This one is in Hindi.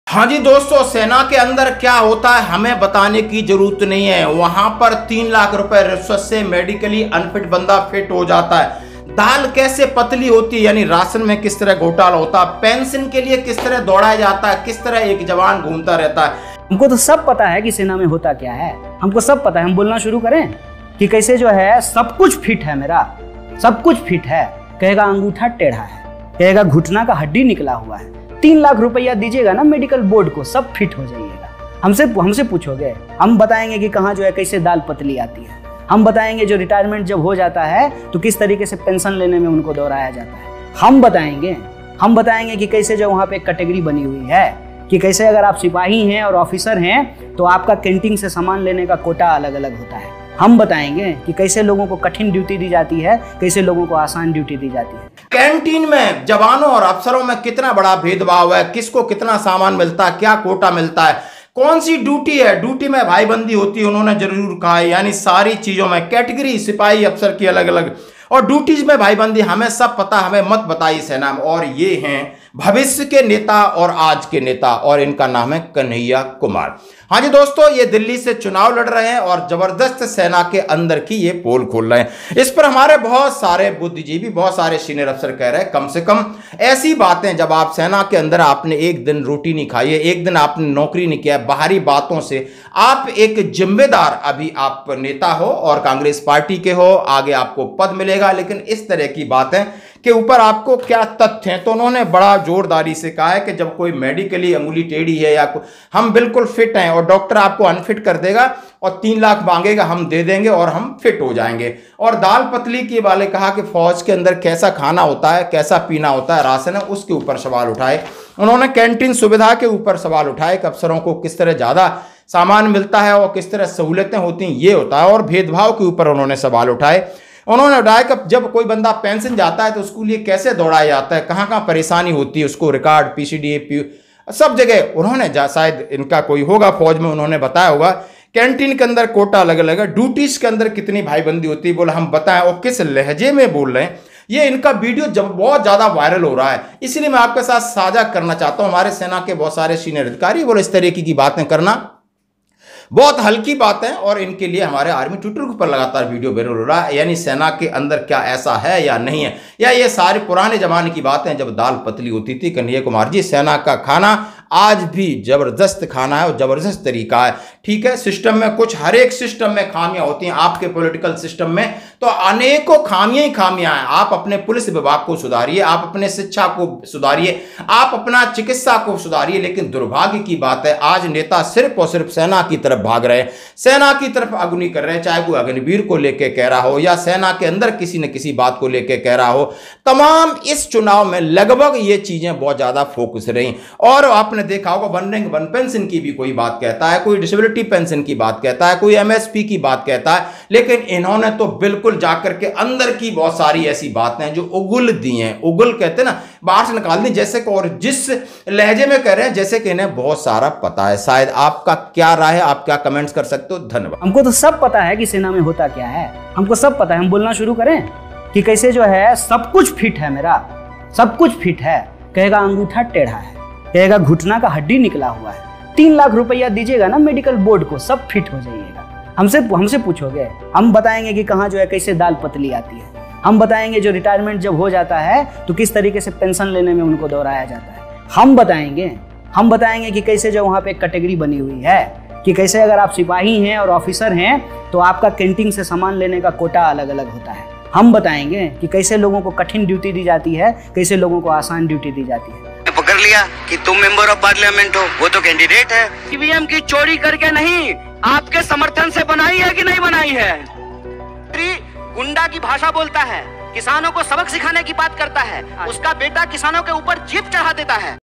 हाँ जी दोस्तों, सेना के अंदर क्या होता है हमें बताने की जरूरत नहीं है। वहां पर 3 लाख रुपए रिश्वत से मेडिकली अनफिट बंदा फिट हो जाता है। दाल कैसे पतली होती है, यानी राशन में किस तरह घोटाला होता है, पेंशन के लिए किस तरह दौड़ाया जाता है, किस तरह एक जवान घूमता रहता है। हमको तो सब पता है कि सेना में होता क्या है, हमको सब पता है। हम बोलना शुरू करें कि कैसे जो है सब कुछ फिट है, मेरा सब कुछ फिट है। कहेगा अंगूठा टेढ़ा है, कहेगा घुटना का हड्डी निकला हुआ है। 3 लाख रुपया दीजिएगा ना मेडिकल बोर्ड को, सब फिट हो जाइएगा। हमसे पूछोगे, हम बताएंगे कि कहाँ जो है कैसे दाल पतली आती है। हम बताएंगे जो रिटायरमेंट जब हो जाता है तो किस तरीके से पेंशन लेने में उनको दौड़ाया जाता है। हम बताएंगे कि कैसे जो वहाँ पे एक कैटेगरी बनी हुई है कि कैसे अगर आप सिपाही हैं और ऑफिसर हैं तो आपका कैंटीन से सामान लेने का कोटा अलग अलग होता है। हम बताएंगे कि कैसे लोगों को कठिन ड्यूटी दी जाती है, कैसे लोगों को आसान ड्यूटी दी जाती है। कैंटीन में जवानों और अफसरों में कितना बड़ा भेदभाव है, किसको कितना सामान मिलता है, क्या कोटा मिलता है, कौन सी ड्यूटी है, ड्यूटी में भाईबंदी होती है, उन्होंने जरूर कहा है। यानी सारी चीजों में कैटेगरी सिपाही अफसर की अलग अलग और ड्यूटीज में भाईबंदी, हमें सब पता, हमें मत बताइए सेना में। और ये हैं भविष्य के नेता और आज के नेता, और इनका नाम है कन्हैया कुमार। हाँ जी दोस्तों, ये दिल्ली से चुनाव लड़ रहे हैं और जबरदस्त सेना के अंदर की ये पोल खोल रहे हैं। इस पर हमारे बहुत सारे बुद्धिजीवी, बहुत सारे सीनियर अफसर कह रहे हैं कम से कम ऐसी बातें, जब आप सेना के अंदर आपने एक दिन रोटी नहीं खाई है, एक दिन आपने नौकरी नहीं किया है, बाहरी बातों से आप एक जिम्मेदार, अभी आप नेता हो और कांग्रेस पार्टी के हो, आगे आपको पद मिलेगा, लेकिन इस तरह की बातें के ऊपर आपको क्या तथ्य हैं। तो उन्होंने बड़ा जोरदारी से कहा है कि जब कोई मेडिकली अंगुली टेढ़ी है या हम बिल्कुल फिट हैं और डॉक्टर आपको अनफिट कर देगा और 3 लाख मांगेगा, हम दे देंगे और हम फिट हो जाएंगे। और दाल पतली के वाले कहा कि फौज के अंदर कैसा खाना होता है, कैसा पीना होता है, राशन है, उसके ऊपर सवाल उठाए। उन्होंने कैंटीन सुविधा के ऊपर सवाल उठाए कि अफसरों को किस तरह ज्यादा सामान मिलता है और किस तरह सहूलतें होती हैं, ये होता है। और भेदभाव के ऊपर उन्होंने सवाल उठाए। उन्होंने उठाया कि जब कोई बंदा पेंशन जाता है तो उसके लिए कैसे दौड़ाया जाता है, कहाँ कहाँ परेशानी होती है, उसको रिकॉर्ड पीसीडी सब जगह उन्होंने शायद इनका कोई होगा फौज में, उन्होंने बताया होगा। कैंटीन के अंदर कोटा अलग अलग है, ड्यूटीज के अंदर कितनी भाईबंदी होती है, बोला हम बताएं और किस लहजे में बोल रहे हैं। ये इनका वीडियो जब बहुत ज्यादा वायरल हो रहा है, इसलिए मैं आपके साथ साझा करना चाहता हूं। हमारे सेना के बहुत सारे सीनियर अधिकारी बोले इस तरीके की बातें करना बहुत हल्की बात है, और इनके लिए हमारे आर्मी ट्विटर के ऊपर लगातार वीडियो वायरल हो रहा है। यानी सेना के अंदर क्या ऐसा है या नहीं है, या ये सारे पुराने जमाने की बातें जब दाल पतली होती थी। कन्हैया कुमार जी, सेना का खाना आज भी जबरदस्त खाना है और जबरदस्त तरीका है। ठीक है, सिस्टम में कुछ, हर एक सिस्टम में खामियां होती हैं। आपके पॉलिटिकल सिस्टम में तो अनेकों खामियां ही खामियां हैं। आप अपने पुलिस विभाग को सुधारिए, आप अपने शिक्षा को सुधारिए, आप अपना चिकित्सा को सुधारिए, लेकिन दुर्भाग्य की बात है आज नेता सिर्फ और सिर्फ सेना की तरफ भाग रहे हैं, सेना की तरफ अग्नि कर रहे हैं। चाहे कोई अग्निवीर को लेकर कह रहा हो या सेना के अंदर किसी न किसी बात को लेकर कह रहा हो, तमाम इस चुनाव में लगभग ये चीजें बहुत ज्यादा फोकस रही। और आपने देखा होगा वन रैंक वन पेंशन की भी कोई बात कहता है, कोई डिसेबिलिटी पेंशन की बात कहता है, कोई एमएसपी की बात कहता है, लेकिन इन्होंने तो बिल्कुल जाकर के अंदर की बहुत सारी ऐसी बातें हैं जो उगल दी हैं, उगल कहते हैं ना, बाहर से निकाल दी जैसे कि, और जिस लहजे में कह रहे हैं जैसे कि इन्हें बहुत सारा पता है। शायद आपका क्या राय है, आप क्या कमेंट्स कर सकते हो। धन्यवाद। हमको तो सब पता है कि सेना में होता क्या है, हमको सब पता है। हम बोलना शुरू करें कि कैसे जो है सब कुछ फिट है, मेरा सब कुछ फिट है। कहेगा अंगूठा टेढ़ा है, कहेगा घुटना का हड्डी निकला हुआ है। 3 लाख रुपया दीजिएगा ना मेडिकल बोर्ड को, सब फिट हो जाइएगा। हमसे पूछोगे, हम बताएंगे कि कहाँ जो है कैसे दाल पतली आती है। हम बताएंगे जो रिटायरमेंट जब हो जाता है तो किस तरीके से पेंशन लेने में उनको दौड़ाया जाता है। हम बताएंगे कि कैसे जो वहाँ पे एक कैटेगरी बनी हुई है कि कैसे अगर आप सिपाही हैं और ऑफिसर हैं तो आपका कैंटीन से सामान लेने का कोटा अलग अलग होता है। हम बताएंगे कि कैसे लोगों को कठिन ड्यूटी दी जाती है, कैसे लोगों को आसान ड्यूटी दी जाती है। पकड़ लिया कि तुम मेंबर ऑफ पार्लियामेंट हो, वो तो कैंडिडेट है। ईवीएम की चोरी करके नहीं, आपके समर्थन से बनाई है कि नहीं बनाई है। गुंडा की भाषा बोलता है, किसानों को सबक सिखाने की बात करता है, उसका बेटा किसानों के ऊपर जीप चढ़ा देता है।